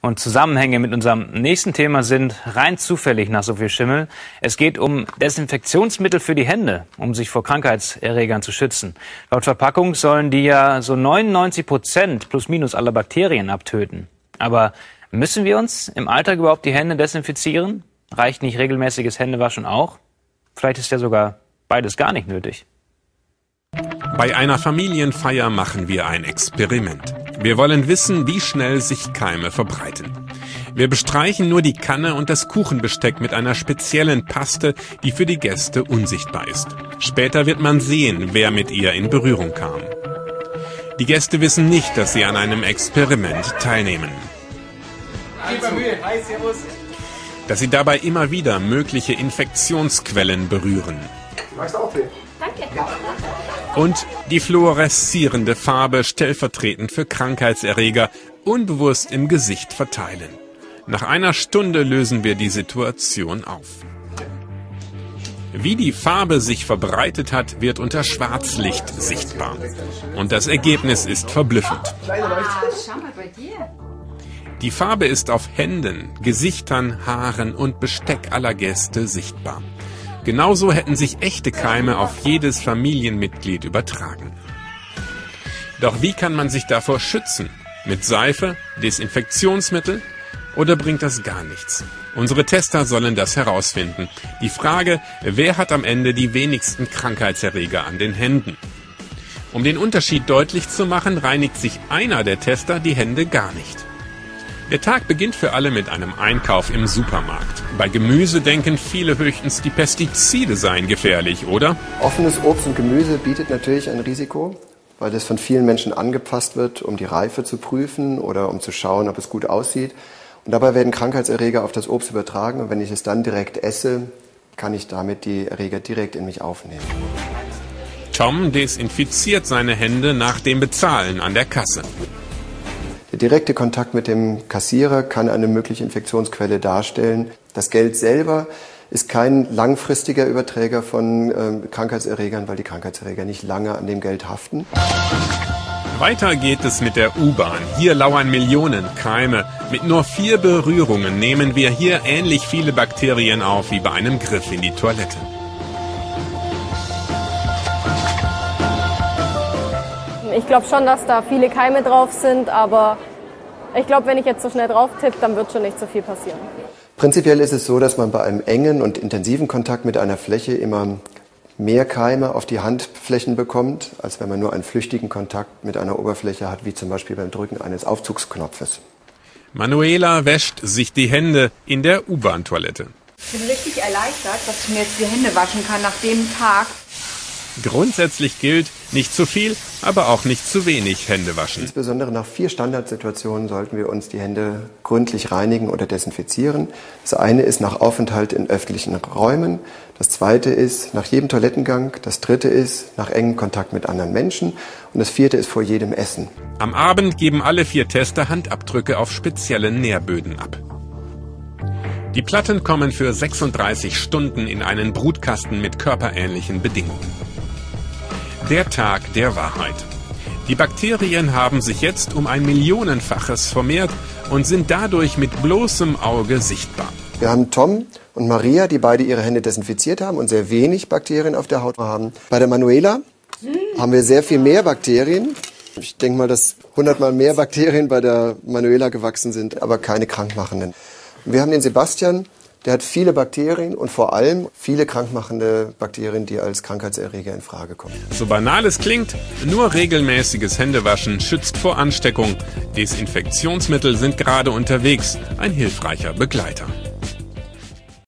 Und Zusammenhänge mit unserem nächsten Thema sind rein zufällig nach so viel Schimmel. Es geht um Desinfektionsmittel für die Hände, um sich vor Krankheitserregern zu schützen. Laut Verpackung sollen die ja so 99% plus minus aller Bakterien abtöten. Aber müssen wir uns im Alltag überhaupt die Hände desinfizieren? Reicht nicht regelmäßiges Händewaschen auch? Vielleicht ist ja sogar beides gar nicht nötig. Bei einer Familienfeier machen wir ein Experiment. Wir wollen wissen, wie schnell sich Keime verbreiten. Wir bestreichen nur die Kanne und das Kuchenbesteck mit einer speziellen Paste, die für die Gäste unsichtbar ist. Später wird man sehen, wer mit ihr in Berührung kam. Die Gäste wissen nicht, dass sie an einem Experiment teilnehmen. Dass sie dabei immer wieder mögliche Infektionsquellen berühren. Danke. Und die fluoreszierende Farbe stellvertretend für Krankheitserreger unbewusst im Gesicht verteilen. Nach einer Stunde lösen wir die Situation auf. Wie die Farbe sich verbreitet hat, wird unter Schwarzlicht sichtbar. Und das Ergebnis ist verblüffend. Schau mal bei dir. Die Farbe ist auf Händen, Gesichtern, Haaren und Besteck aller Gäste sichtbar. Genauso hätten sich echte Keime auf jedes Familienmitglied übertragen. Doch wie kann man sich davor schützen? Mit Seife, Desinfektionsmittel oder bringt das gar nichts? Unsere Tester sollen das herausfinden. Die Frage, wer hat am Ende die wenigsten Krankheitserreger an den Händen? Um den Unterschied deutlich zu machen, reinigt sich einer der Tester die Hände gar nicht. Der Tag beginnt für alle mit einem Einkauf im Supermarkt. Bei Gemüse denken viele höchstens, die Pestizide seien gefährlich, oder? Offenes Obst und Gemüse bietet natürlich ein Risiko, weil es von vielen Menschen angepasst wird, um die Reife zu prüfen oder um zu schauen, ob es gut aussieht. Und dabei werden Krankheitserreger auf das Obst übertragen und wenn ich es dann direkt esse, kann ich damit die Erreger direkt in mich aufnehmen. Tom desinfiziert seine Hände nach dem Bezahlen an der Kasse. Der direkte Kontakt mit dem Kassierer kann eine mögliche Infektionsquelle darstellen. Das Geld selber ist kein langfristiger Überträger von Krankheitserregern, weil die Krankheitserreger nicht lange an dem Geld haften. Weiter geht es mit der U-Bahn. Hier lauern Millionen Keime. Mit nur 4 Berührungen nehmen wir hier ähnlich viele Bakterien auf wie bei einem Griff in die Toilette. Ich glaube schon, dass da viele Keime drauf sind, aber ich glaube, wenn ich jetzt so schnell drauf tippe, dann wird schon nicht so viel passieren. Prinzipiell ist es so, dass man bei einem engen und intensiven Kontakt mit einer Fläche immer mehr Keime auf die Handflächen bekommt, als wenn man nur einen flüchtigen Kontakt mit einer Oberfläche hat, wie zum Beispiel beim Drücken eines Aufzugsknopfes. Manuela wäscht sich die Hände in der U-Bahn-Toilette. Ich bin richtig erleichtert, dass ich mir jetzt die Hände waschen kann nach dem Tag. Grundsätzlich gilt, nicht zu viel, aber auch nicht zu wenig Hände waschen. Insbesondere nach 4 Standardsituationen sollten wir uns die Hände gründlich reinigen oder desinfizieren. Das eine ist nach Aufenthalt in öffentlichen Räumen. Das zweite ist nach jedem Toilettengang. Das dritte ist nach engem Kontakt mit anderen Menschen. Und das vierte ist vor jedem Essen. Am Abend geben alle 4 Tester Handabdrücke auf speziellen Nährböden ab. Die Platten kommen für 36 Stunden in einen Brutkasten mit körperähnlichen Bedingungen. Der Tag der Wahrheit. Die Bakterien haben sich jetzt um ein Millionenfaches vermehrt und sind dadurch mit bloßem Auge sichtbar. Wir haben Tom und Maria, die beide ihre Hände desinfiziert haben und sehr wenig Bakterien auf der Haut haben. Bei der Manuela haben wir sehr viel mehr Bakterien. Ich denke mal, dass 100-mal mehr Bakterien bei der Manuela gewachsen sind, aber keine krankmachenden. Wir haben den Sebastian, der hat viele Bakterien und vor allem viele krankmachende Bakterien, die als Krankheitserreger in Frage kommen. So banal es klingt, nur regelmäßiges Händewaschen schützt vor Ansteckung. Desinfektionsmittel sind gerade unterwegs, ein hilfreicher Begleiter.